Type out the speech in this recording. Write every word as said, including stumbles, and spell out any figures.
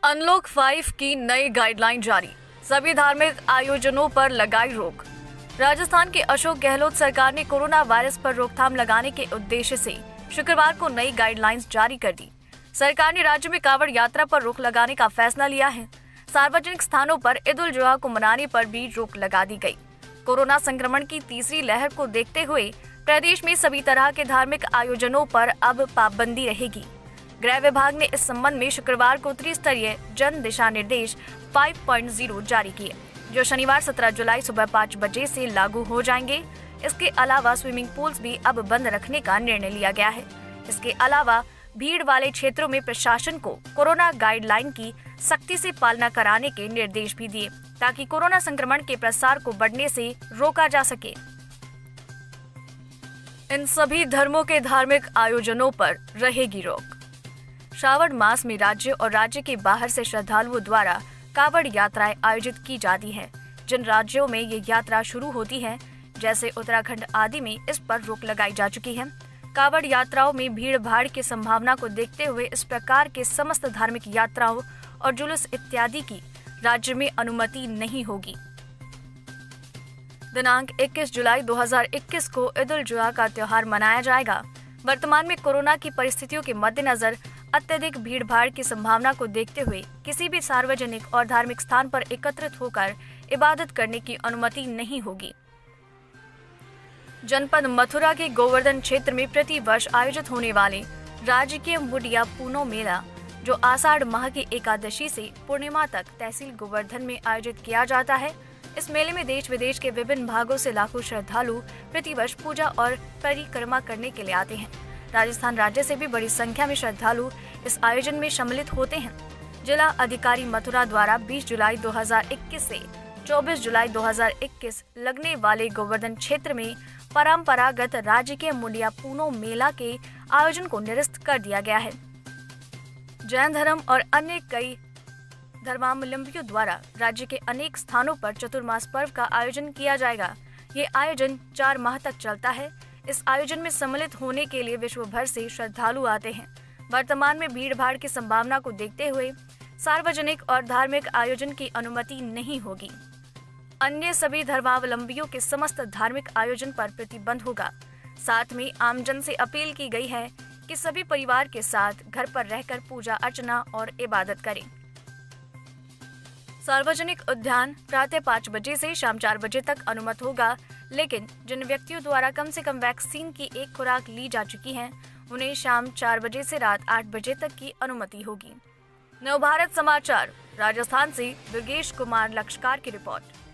Unlock five की नई guideline जारी, सभी धार्मिक आयोजनों पर लगाई रोक। राजस्थान की अशोक गहलोत सरकार ने कोरोना वायरस पर रोकथाम लगाने के उद्देश्य से शुक्रवार को नई गाइडलाइंस जारी कर दी। सरकार ने राज्य में कांवड़ यात्रा पर रोक लगाने का फैसला लिया है। सार्वजनिक स्थानों पर ईद उल जुहा को मनाने पर भी रोक लगा दी गई। कोरोना संक्रमण की तीसरी लहर को देखते हुए प्रदेश में सभी तरह के धार्मिक आयोजनों पर अब पाबंदी रहेगी। गृह विभाग ने इस संबंध में शुक्रवार को त्रिस्तरीय जन दिशा निर्देश फाइव पॉइंट ज़ीरो जारी किए, जो शनिवार सत्रह जुलाई सुबह पाँच बजे से लागू हो जाएंगे। इसके अलावा स्विमिंग पूल्स भी अब बंद रखने का निर्णय लिया गया है। इसके अलावा भीड़ वाले क्षेत्रों में प्रशासन को कोरोना गाइडलाइन की सख्ती से पालना कराने के निर्देश भी दिए, ताकि कोरोना संक्रमण के प्रसार को बढ़ने से रोका जा सके। इन सभी धर्मों के धार्मिक आयोजनों पर रहेगी रोक। श्रावण मास में राज्य और राज्य के बाहर से श्रद्धालुओं द्वारा कांवड़ यात्राएं आयोजित की जाती हैं। जिन राज्यों में ये यात्रा शुरू होती है, जैसे उत्तराखंड आदि में, इस पर रोक लगाई जा चुकी है। कांवड़ यात्राओं में भीड़ भाड़ की संभावना को देखते हुए इस प्रकार के समस्त धार्मिक यात्राओं और जुलूस इत्यादि की राज्य में अनुमति नहीं होगी। दिनांक इक्कीस जुलाई दो हज़ार इक्कीस को ईद उल जुहा का त्योहार मनाया जाएगा। वर्तमान में कोरोना की परिस्थितियों के मद्देनजर अत्यधिक भीड़ भाड़ की संभावना को देखते हुए किसी भी सार्वजनिक और धार्मिक स्थान पर एकत्रित होकर इबादत करने की अनुमति नहीं होगी। जनपद मथुरा के गोवर्धन क्षेत्र में प्रति वर्ष आयोजित होने वाले राजकीय मुडिया पूनो मेला, जो आषाढ़ माह की एकादशी से पूर्णिमा तक तहसील गोवर्धन में आयोजित किया जाता है। इस मेले में देश विदेश के विभिन्न भागों से लाखों श्रद्धालु प्रतिवर्ष पूजा और परिक्रमा करने के लिए आते हैं। राजस्थान राज्य से भी बड़ी संख्या में श्रद्धालु इस आयोजन में सम्मिलित होते हैं। जिला अधिकारी मथुरा द्वारा बीस जुलाई दो हज़ार इक्कीस से चौबीस जुलाई दो हज़ार इक्कीस लगने वाले गोवर्धन क्षेत्र में परंपरागत राजकीय मुडिया पूनो मेला के आयोजन को निरस्त कर दिया गया है। जैन धर्म और अन्य कई धर्मावलंबियों द्वारा राज्य के अनेक स्थानों पर चतुर्मास पर्व का आयोजन किया जाएगा। ये आयोजन चार माह तक चलता है। इस आयोजन में सम्मिलित होने के लिए विश्व भर से श्रद्धालु आते हैं। वर्तमान में भीड़ भाड़ की संभावना को देखते हुए सार्वजनिक और धार्मिक आयोजन की अनुमति नहीं होगी। अन्य सभी धर्मावलंबियों के समस्त धार्मिक आयोजन पर प्रतिबंध होगा। साथ में आमजन से अपील की गई है कि सभी परिवार के साथ घर पर रहकर पूजा अर्चना और इबादत करें। सार्वजनिक उद्यान प्रातः पाँच बजे से शाम चार बजे तक अनुमत होगा, लेकिन जिन व्यक्तियों द्वारा कम से कम वैक्सीन की एक खुराक ली जा चुकी है, उन्हें शाम चार बजे से रात आठ बजे तक की अनुमति होगी। नवभारत समाचार राजस्थान से दुर्गेश कुमार लक्षकार की रिपोर्ट।